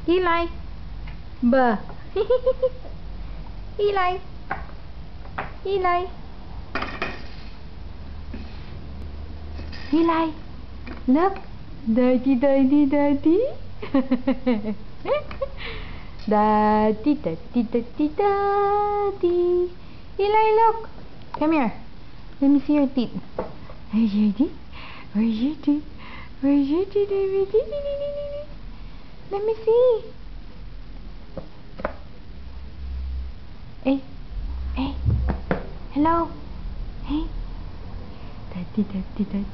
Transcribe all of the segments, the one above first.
Eli. Buh. Eli. Eli. Eli. Look. Daddy, daddy, daddy. Daddy, daddy, daddy, daddy. Eli, look. Come here. Let me see your teeth. Where's your teeth? Where's your teeth? Where's your teeth? Let me see. Hey. Hey. Hello. Hey. Daddy, daddy, daddy.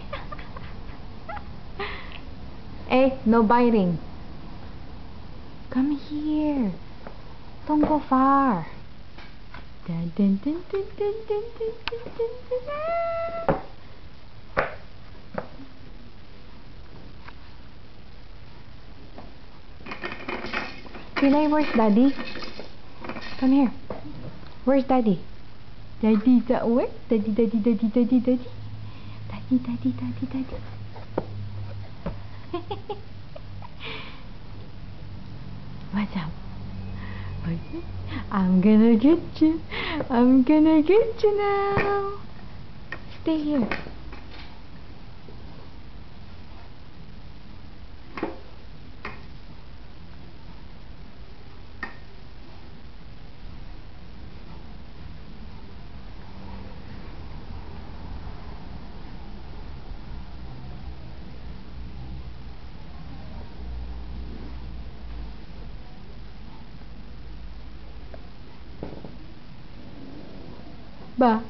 Hey, no biting. Come here. Don't go far. Dun, dun, dun, dun, dun, dun, dun, dun, dun, dun. Eli, where's Daddy? Come here. Where's Daddy? Daddy's at work. Daddy, daddy, daddy, daddy, daddy. Daddy, daddy, daddy, daddy. What's up? I'm gonna get you. I'm gonna get you now. Stay here. Ba.